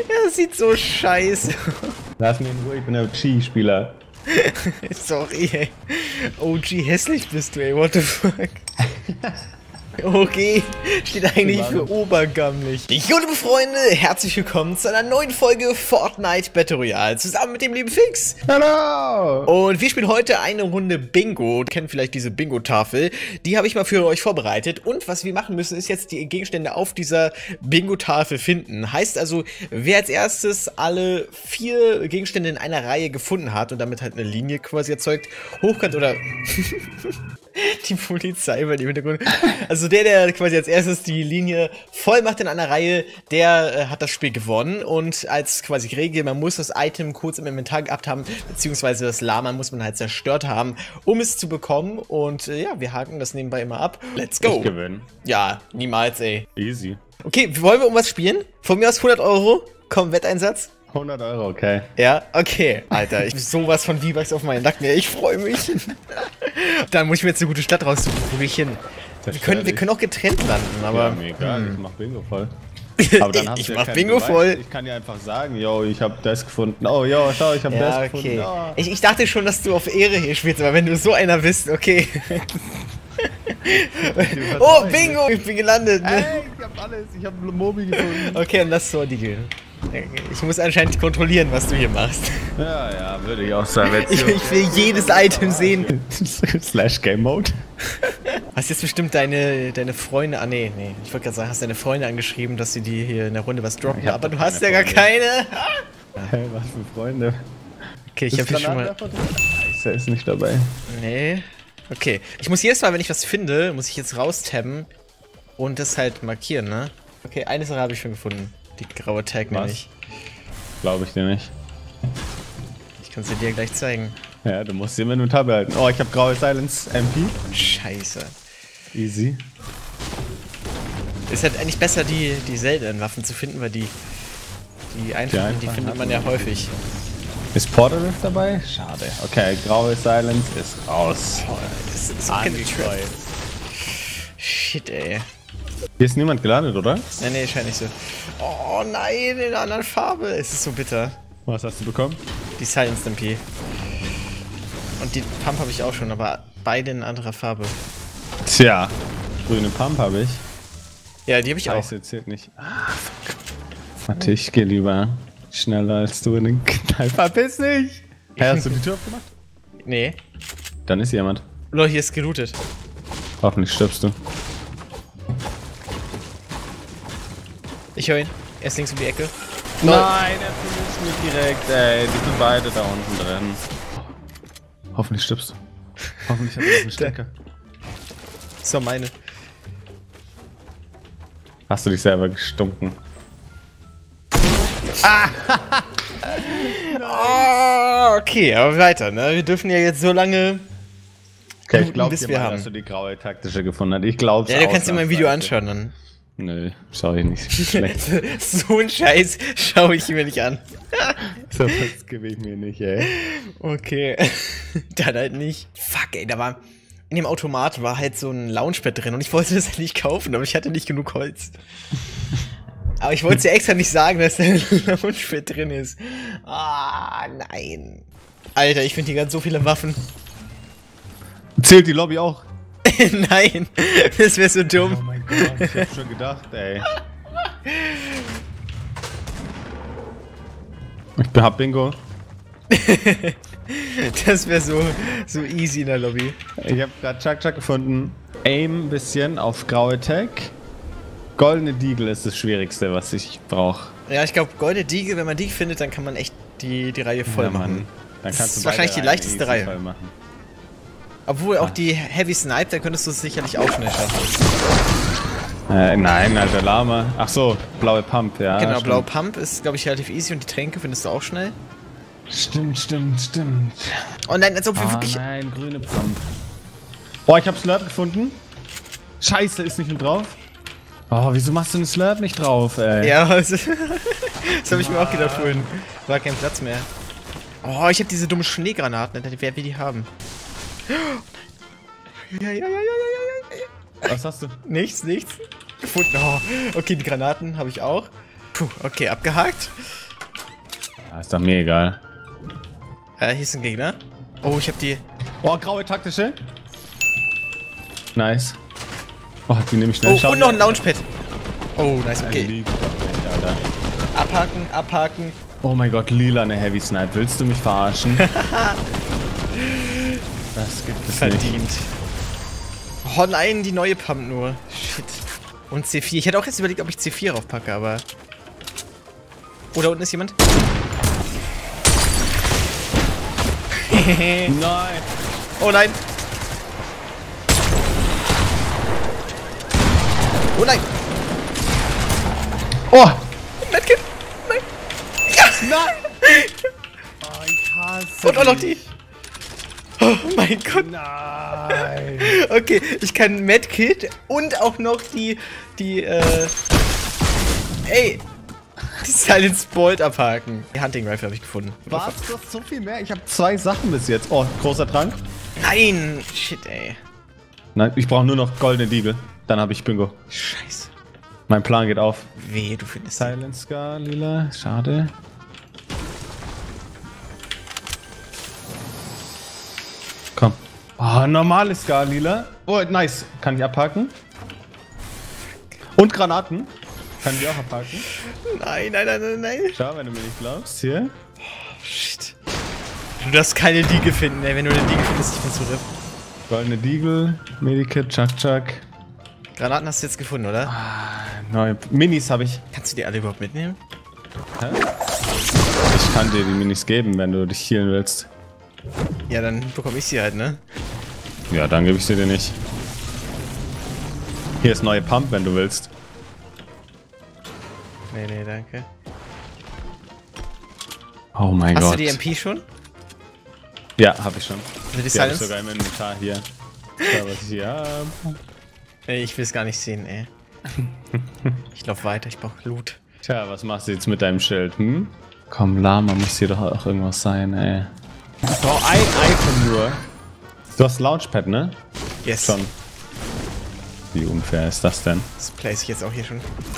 Das sieht so scheiße. Lass mich in Ruhe, ich bin der OG-Spieler. Sorry, ey. OG hässlich bist du, ey. What the fuck? Okay, steht eigentlich für obergammelig. Jo, liebe Freunde, herzlich willkommen zu einer neuen Folge Fortnite Battle Royale, zusammen mit dem lieben Fix. Hallo! Und wir spielen heute eine Runde Bingo. Ihr kennt vielleicht diese Bingo-Tafel. Die habe ich mal für euch vorbereitet. Und was wir machen müssen, ist jetzt die Gegenstände auf dieser Bingo-Tafel finden. Heißt also, wer als erstes alle 4 Gegenstände in einer Reihe gefunden hat und damit halt eine Linie quasi erzeugt, hochkant oder... Die Polizei bei dem Hintergrund. Also der quasi als erstes die Linie voll macht in einer Reihe, der hat das Spiel gewonnen. Und als quasi Regel, man muss das Item kurz im Inventar gehabt haben, beziehungsweise das Lama muss man halt zerstört haben, um es zu bekommen. Und ja, wir haken das nebenbei immer ab. Let's go. Ich gewinne. Ja, niemals, ey. Easy. Okay, wollen wir um was spielen? Von mir aus 100 Euro. Komm, Wetteinsatz. 100 Euro, okay. Ja, okay. Alter, ich bin sowas von V-Bucks auf meinen Nacken. Ich freue mich. Dann muss ich mir jetzt eine gute Stadt raussuchen. Wo gehe ich hin? Wir können auch getrennt landen, aber... Ja, mir egal, ich mach Bingo voll. Aber dann hast ich du ja mach keinen Bingo Beweis. voll. Ich kann dir einfach sagen, yo, ich hab das gefunden. Oh, yo, schau, ich hab Ja, das gefunden. okay. Oh. Ich dachte schon, dass du auf Ehre hier spielst, aber wenn du so einer bist, okay. Oh, Bingo! Ich bin gelandet. Ne? Ey, ich hab alles, ich hab Mobi gefunden. Okay, und lass so die gehen. Ich muss anscheinend kontrollieren, was du hier machst. Ja, würde ich auch sagen. Ich will jedes Item sehen. Slash Game Mode. Hast jetzt bestimmt deine Freunde... Ah, nee. Ich wollte gerade sagen, hast deine Freunde angeschrieben, dass sie dir hier in der Runde was droppen. Aber du hast ja gar keine. Hey, was für Freunde. Okay, ich hab hier schon mal... Scheiße, ist nicht dabei. Nee. Okay. Ich muss jedes Mal, wenn ich was finde, muss ich jetzt raustabben und das halt markieren, ne? Okay, eine Sache habe ich schon gefunden. Die graue Tag nämlich. Glaube ich dir nicht. Ich kann sie dir gleich zeigen. Ja, du musst sie im Inventar behalten. Oh, ich habe graue Silence MP. Scheiße. Easy. Ist halt eigentlich besser, die seltenen Waffen zu finden, weil die einfachen, die findet man ja häufig. Ist Portal Rift dabei? Schade. Okay, graue Silence ist raus. Oh, das ist so keine Trap. Shit, ey. Hier ist niemand gelandet, oder? Nee, scheint nicht so. Oh nein, in einer anderen Farbe. Es ist so bitter. Was hast du bekommen? Die Silence MP. Und die Pump habe ich auch schon, aber beide in anderer Farbe. Tja, grüne Pump habe ich. Ja, die habe ich auch. Scheiße, zählt nicht. Ah, fuck. Warte, ich gehe lieber schneller als du in den Knall. Verpiss dich! Hey, hast du die Tür aufgemacht? Nee. Dann ist jemand. Lol, hier ist gelootet. Hoffentlich stirbst du. Ich höre ihn. Er ist links um die Ecke. Nein, er vermisst mich direkt, ey. Die sind beide da unten drin. Hoffentlich stirbst du. Hoffentlich hat er noch eine Stärke. So, meine. Hast du dich selber gestunken? Oh, okay, aber weiter, ne? Wir dürfen ja jetzt so lange... Okay, ich glaube bis dir wir mal, haben. dass du die graue taktische gefunden hast. Ich glaub's. Ja, du kannst dir mein Video anschauen dann. Nö, schau ich nicht. Schlecht. So ein Scheiß schaue ich mir nicht an. So was gebe ich mir nicht, ey. Okay. Dann halt nicht. Fuck, ey, da war... In dem Automat war halt so ein Launchpad drin und ich wollte das halt nicht kaufen, aber ich hatte nicht genug Holz. Aber ich wollte es ja extra nicht sagen, dass da ein Launchpad drin ist. Ah, nein. Alter, ich finde hier ganz so viele Waffen. Zählt die Lobby auch? Nein, das wäre so dumm. Oh mein Gott, ich hab schon gedacht, ey. Ich hab Bingo. Das wäre so easy in der Lobby. Ich hab grad Chuck gefunden. Aim ein bisschen auf graue Tech. Goldene Deagle ist das Schwierigste, was ich brauche. Ja, ich glaube, Goldene Diegel, wenn man die findet, dann kann man echt die Reihe voll machen. Dann Das kannst ist du wahrscheinlich die beide leichteste Reihen easy Reihe. voll machen. Obwohl auch die Heavy Snipe, da könntest du es sicherlich auch schnell schaffen. Nein, alter Lama. Ach so, blaue Pump, ja. Genau, stimmt. blaue Pump ist, glaube ich, relativ easy und die Tränke findest du auch schnell. Stimmt. Oh nein, als ob wir Ah, wirklich... nein, grüne Pump. Oh, ich hab Slurp gefunden. Scheiße, ist nicht mit drauf. Oh, wieso machst du den Slurp nicht drauf, ey? Ja, das habe ich mir auch gedacht vorhin. War kein Platz mehr. Oh, ich habe diese dummen Schneegranaten, wer will die haben? Ja. Was hast du? Nichts. Gefunden. Oh, okay, die Granaten habe ich auch. Puh, okay, abgehakt. Ja, ist doch mir egal. Hier ist ein Gegner. Oh, ich hab die... Oh, graue taktische. Nice. Oh, die nehme ich schnell. Oh, und noch ein Launchpad. Oh, nice, okay. Alter. Abhaken, abhaken. Oh mein Gott, lila eine Heavy Snipe. Willst du mich verarschen? Das gibt es Verdient. nicht. Oh nein, die neue Pump nur. Shit. Und C4. Ich hätte auch jetzt überlegt, ob ich C4 raufpacke, aber... Oh, da unten ist jemand. Nein. Oh nein. Oh nein. Oh! Medkit. Nein. Ja. Nein! Oh, ich hasse Und auch noch die. Oh mein Gott. Nein! Okay, ich kann Medkit und auch noch die Silence Bolt abhaken. Die Hunting Rifle habe ich gefunden. Was? Du hast so viel mehr? Ich habe 2 Sachen bis jetzt. Oh, großer Trank. Nein. Shit, ey. Nein, ich brauche nur noch goldene Diegel. Dann habe ich Bingo. Scheiße. Mein Plan geht auf. Weh, du findest die. Silent Scar, lila. Schade. Komm. Oh, normales Scar, lila. Oh, nice. Kann ich abhaken. Und Granaten. Kann ich auch abhaken. Nein, nein, nein, nein, nein. Schau, wenn du mir nicht glaubst. Hier. Shit. Du darfst keine Diege finden, ey. Wenn du eine Diege findest, ich bin zu RIP. Goldene Diegel, Medikit, Chuck. Granaten hast du jetzt gefunden, oder? Neue Minis habe ich. Kannst du die alle überhaupt mitnehmen? Hä? Ich kann dir die Minis geben, wenn du dich healen willst. Ja, dann bekomme ich sie halt, ne? Ja, dann gebe ich sie dir nicht. Hier ist neue Pump, wenn du willst. Nee, nee, danke. Oh mein Hast Gott. du die MP schon? Ja, habe ich schon. Also die Die habe ich Silence? sogar im Inventar hier. Schau, was ich hier habe. Ey, ich will es gar nicht sehen, ey. Ich lauf weiter, ich brauch Loot. Tja, was machst du jetzt mit deinem Schild, hm? Komm, Lama, muss hier doch auch irgendwas sein, ey. Ich brauch ein Item nur. Du hast Launchpad, ne? Yes. Schon. Wie unfair ist das denn? Das place ich jetzt auch hier schon.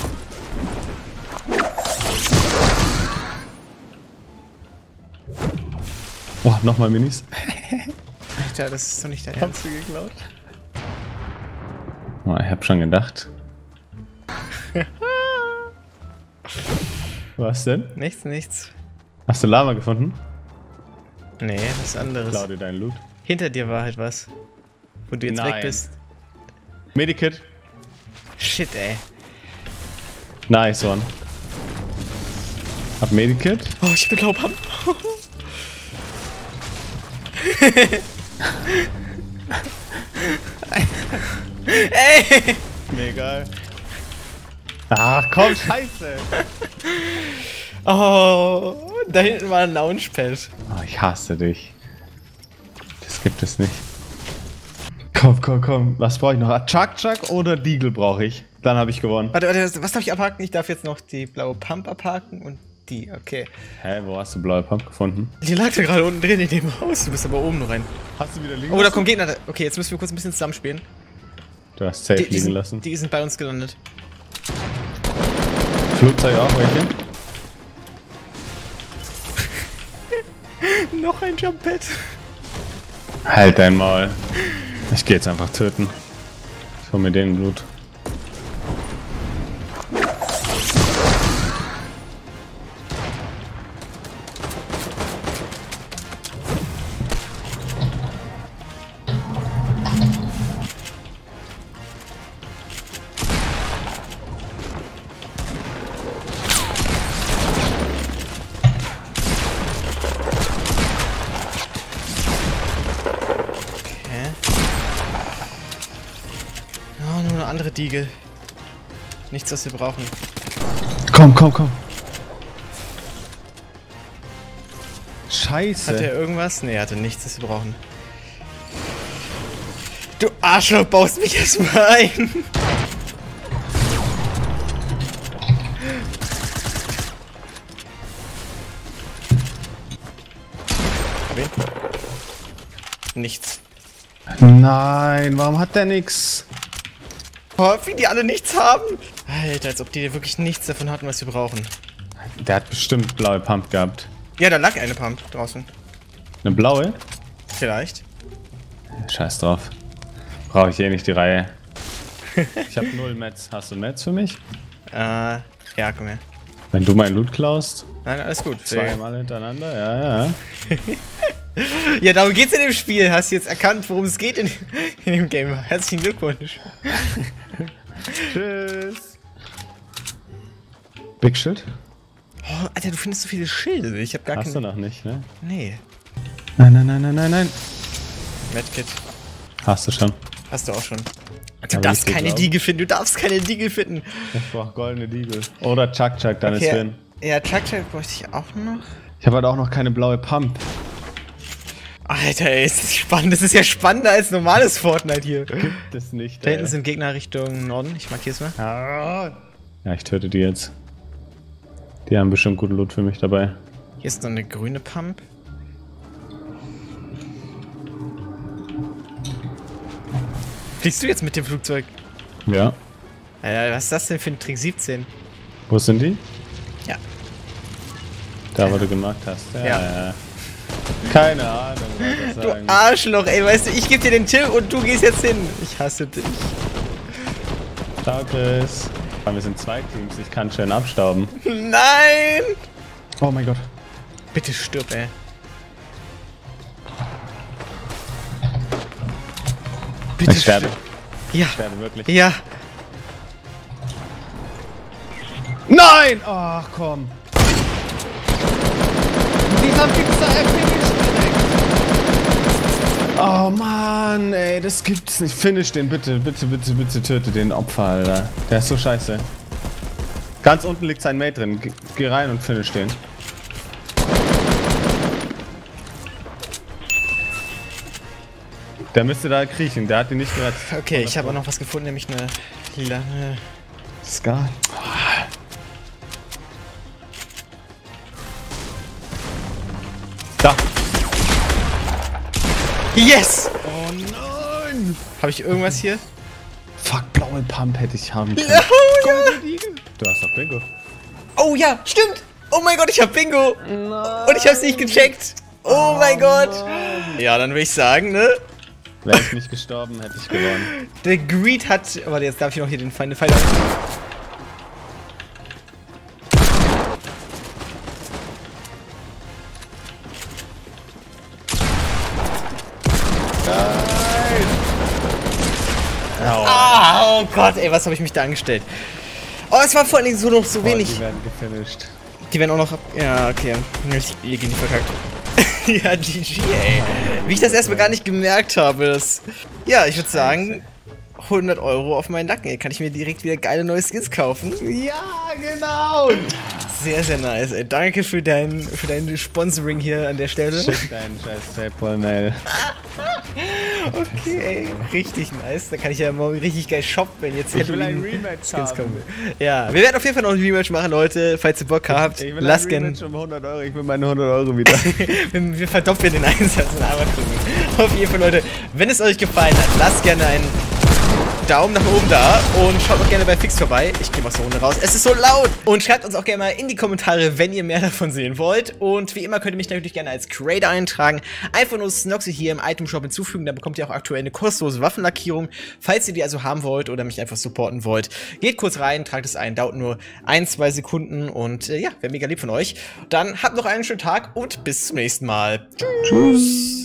Oh, nochmal Minis. Alter, das ist doch nicht dein Ernst. Hast du geklaut? Oh, ich hab schon gedacht. Was denn? Nichts, nichts. Hast du Lama gefunden? Nee, was anderes. Klau dir deinen Loot. Hinter dir war halt was. Wo du jetzt Nein. weg bist. Medikit. Shit, ey. Nice one. Hab Medikit. Oh, ich bin glaub am. Ey! Mir egal. Ach komm, scheiße. Oh, da hinten war ein Launchpad. Oh, ich hasse dich. Das gibt es nicht. Komm. Was brauche ich noch? Chuck oder Deagle brauche ich. Dann habe ich gewonnen. Warte, was darf ich abhaken? Ich darf jetzt noch die blaue Pump abhaken und die, okay. Hä, wo hast du blaue Pump gefunden? Die lag da gerade unten drin in dem Haus. Du bist aber oben noch rein. Hast du wieder liegen Oh, da kommen Gegner. Okay, jetzt müssen wir kurz ein bisschen zusammenspielen. Du hast safe liegen sind, lassen. die sind bei uns gelandet. Flugzeug auch, welche? Noch ein Jump-Pad. Halt dein Maul. Ich geh jetzt einfach töten. Ich hol mir den Blut. Oh, nur eine andere Diegel. Nichts, was wir brauchen. Komm. Scheiße. Hat er irgendwas? Nee, er hatte nichts, was wir brauchen. Du Arschloch, baust mich erstmal ein. Nichts. Nein, warum hat der nix? Oh, wie die alle nichts haben. Alter, als ob die wirklich nichts davon hatten, was wir brauchen. Der hat bestimmt blaue Pump gehabt. Ja, da lag eine Pump draußen. Eine blaue? Vielleicht. Scheiß drauf. Brauche ich eh nicht die Reihe. Ich habe 0 Mets. Hast du Mets für mich? Ja, komm her. Wenn du meinen Loot klaust? Nein, alles gut. Zweimal hintereinander? Ja, ja. Ja, darum geht's in dem Spiel. Hast du jetzt erkannt, worum es geht in dem Game. Herzlichen Glückwunsch. Tschüss. Big Shit? Oh, Alter, du findest so viele Schilde. Ich hab gar keine... Hast du noch nicht, ne? Nee. Nein, nein, nein, nein, nein, nein. Medkit. Hast du schon. Hast du auch schon. Du darfst keine Diegel finden. Du darfst keine Diegel finden. Ich brauch goldene Diegel. Oder Chuck, dann ist drin. Ja, Chuck bräuchte ich auch noch. Ich habe halt auch noch keine blaue Pump. Alter, ey, ist das spannend. Das ist ja spannender als normales Fortnite hier. Gibt es nicht, Da hinten sind Gegner Richtung Norden. Ich markiere es mal. Ja, ich töte die jetzt. Die haben bestimmt guten Loot für mich dabei. Hier ist noch eine grüne Pump. Fliegst du jetzt mit dem Flugzeug? Ja. Alter, was ist das denn für ein Trick 17? Wo sind die? Ja. Da, wo du gemarkt hast. Ja. Keine Ahnung, was das Du sagen. Arschloch, ey, weißt du, ich gebe dir den Tipp und du gehst jetzt hin. Ich hasse dich. Ciao, Chris. Wir sind 2 Teams, ich kann schön abstauben. Nein! Oh mein Gott. Bitte stirb, ey. Bitte Ich sterbe. Ja. Ich sterbe wirklich. Ja. Nein! Ach komm. Dieser Fixer, er finisht direkt. Oh Mann, ey, das gibt's nicht. Finish den, bitte, bitte, bitte, bitte töte den Opfer, Alter. Der ist so scheiße. Ganz unten liegt sein Mate drin. Geh rein und finish den. Der müsste da kriechen, der hat ihn nicht gerettet. Okay, ich habe auch noch was gefunden, nämlich eine lange... Scar. Da. Yes! Oh nein! Habe ich irgendwas hier? Fuck, blaue Pump hätte ich haben können. Oh ja! Du hast doch Bingo. Oh ja, stimmt! Oh mein Gott, ich hab Bingo! Nein. Und ich hab's nicht gecheckt! Oh mein Gott! Ja, dann würde ich sagen, ne? Wäre ich nicht gestorben, hätte ich gewonnen. Der Greed hat... Warte, jetzt darf ich noch hier den Pfeil... Oh Gott, ey, was habe ich mich da angestellt? Oh, es war vor allen Dingen so noch so wenig. Die werden gefinisht. Die werden auch noch... Ja, okay. Ihr geht nicht verkackt. Ja, GG, ey. Wie ich das erstmal gar nicht gemerkt habe. Das ja, ich würde sagen, 100 € auf meinen Nacken. Ey. Kann ich mir direkt wieder geile neue Skins kaufen? Ja, genau. Sehr, sehr nice, ey. Danke für dein Sponsoring hier an der Stelle. Schick deinen scheiß PayPal-Mail. Okay, ey. Richtig nice. Da kann ich ja mal richtig geil shoppen, wenn jetzt Ich will ein Rematch haben. Ja, wir werden auf jeden Fall noch ein Rematch machen, Leute. Falls ihr Bock habt, Ich will lasst ein gerne... Rematch um 100 €. Ich will meine 100 € wieder. wir verdoppeln den Einsatz in einmal gucken. Auf jeden Fall, Leute, wenn es euch gefallen hat, lasst gerne einen Daumen nach oben da und schaut auch gerne bei Fix vorbei. Ich gehe mal so Runde raus. Es ist so laut. Und schreibt uns auch gerne mal in die Kommentare, wenn ihr mehr davon sehen wollt. Und wie immer könnt ihr mich natürlich gerne als Creator eintragen. Einfach nur Snoxy hier im Itemshop hinzufügen. Da bekommt ihr auch aktuell eine kostenlose Waffenlackierung. Falls ihr die also haben wollt oder mich einfach supporten wollt, geht kurz rein, tragt es ein. Dauert nur 1-2 Sekunden. Und ja, wäre mega lieb von euch. Dann habt noch einen schönen Tag und bis zum nächsten Mal. Tschüss.